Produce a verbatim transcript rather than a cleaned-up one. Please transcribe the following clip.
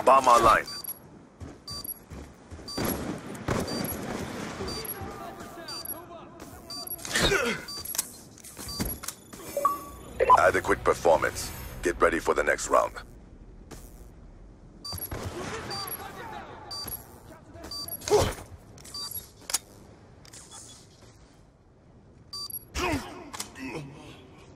Bomb online. Adequate performance. Get ready for the next round.